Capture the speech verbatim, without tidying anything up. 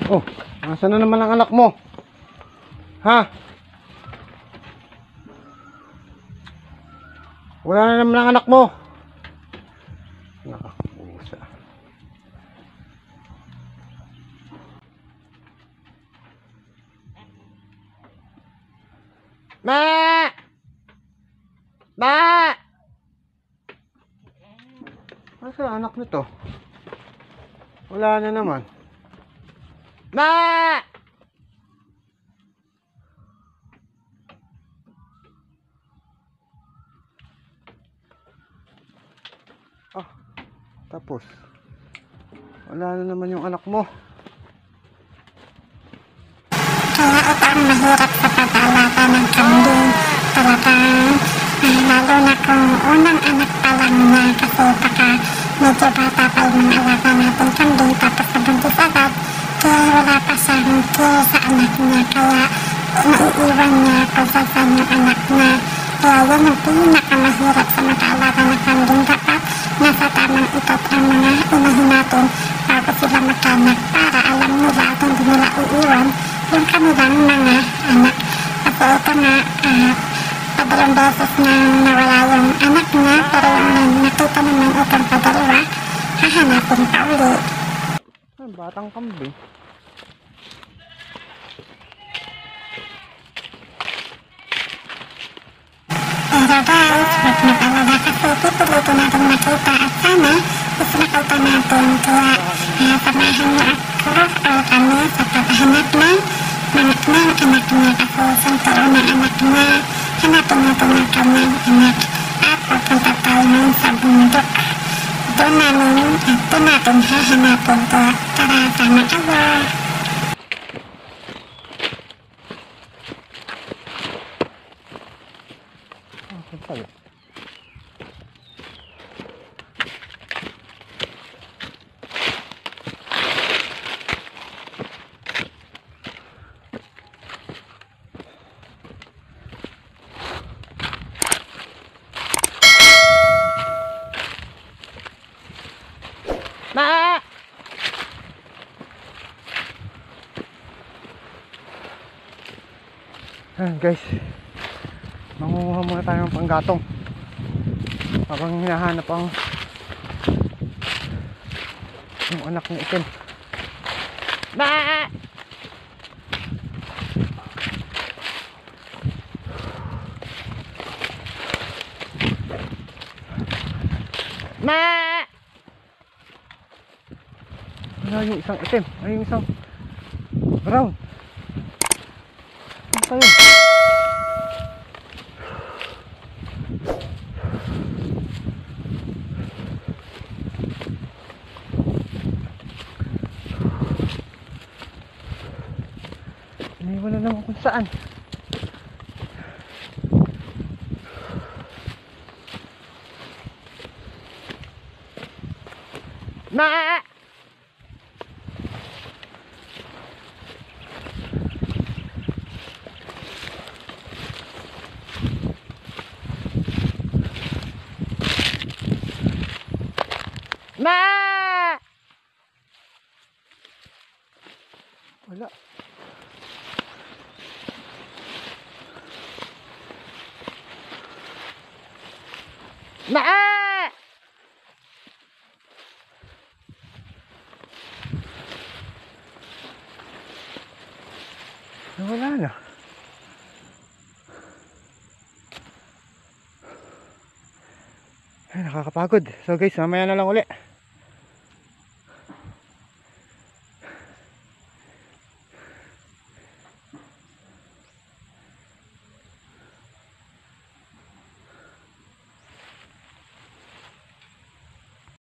Oh, nasaan na naman ang anak mo? Ha? Wala na naman ang anak mo. Nakakusa. Ma! Ma! Nasaan ang anak nito? Wala na naman. Ma! Ah, tapos wala na naman yung anak mo. Kaya ito ang mahirap sa pag-alaga ng kambing. Talagang eh, lalo na kung unang anak pa lang niya, kasi baka medyo bata pa yung alaga natin kambing, tapos nabuntis agad, kaya wala pa siyang care sa anak niya, kaya naiiwan niya kung saan yung anak niya. Kaya yun ang pinakamahirap sa mag-aalaga ng kambing. Dapat nasa tamang edad ang mga inahin natin bago sila magkanak, para alam nila at hindi nila iiwan yung kanilang mga anak. Kasi ito nga, uh, padalong beses na nawala yung anak niya, pero yung nakita naman itong padalawa, hahanapin pa ulit. Ah, batang kambing. Pero guys, huwag mag-alala kasi pipilitin natin makita at sana is makita natin. Kaya uh, samahan niyo ako o kami sa paghahanap ng mga ng anak niya, kasi siyempre unang anak niya, hanapin natin ang kanyang anak at pupunta tayo sa bundok. Doon namin, at doon natin hahanapin ko. Tara, sama kayo. Tayo. Ma! Ayan guys, mangunguha muna tayo ng panggatong habang hinahanap ang yung anak ng itim. Ma! Ma! Wala yung isang itim, ay yung isang brown. Ano pa yun? Iniwan na naman kung saan. Ma! Ma! Wala. Ma! Wala na. Ay, nakakapagod. So guys, mamaya na lang uli.